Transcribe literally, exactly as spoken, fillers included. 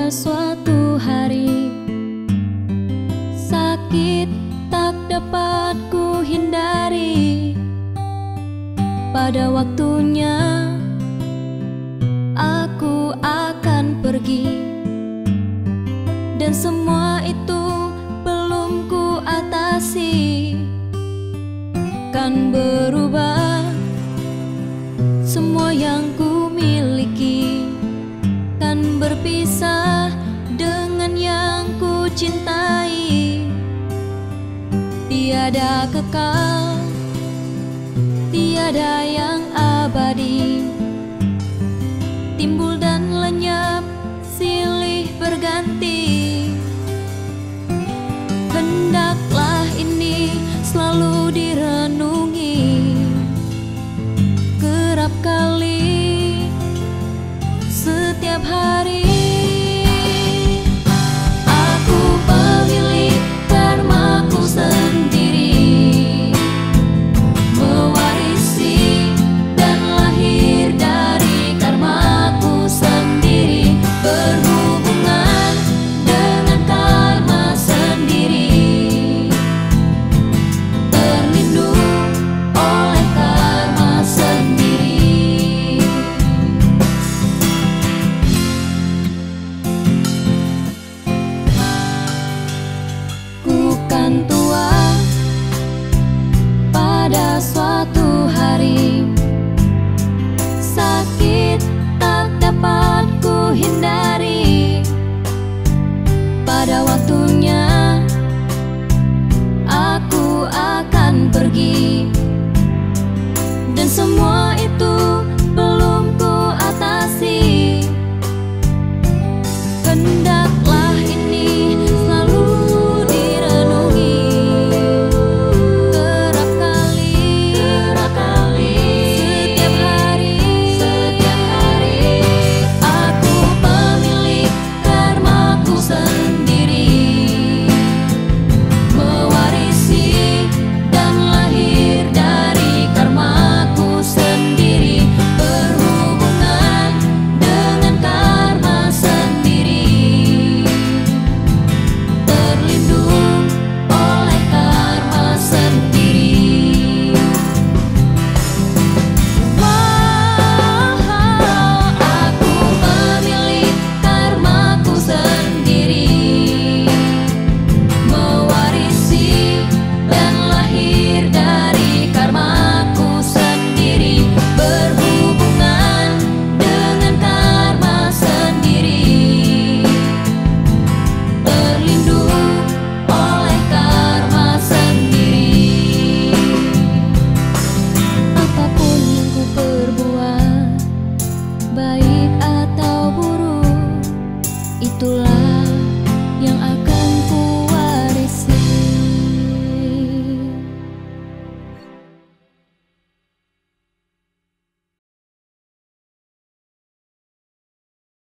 pada suatu hari, sakit tak dapat ku hindari. Pada waktunya aku akan pergi, dan semua itu belum ku atasi. Kan berubah semua yang ku miliki, kan berpisah dengan yang ku cintai. Tiada kekal, tiada yang abadi, timbul dan lenyap silih berganti. Hendaklah ini selalu direnungi, kerap kali setiap hari.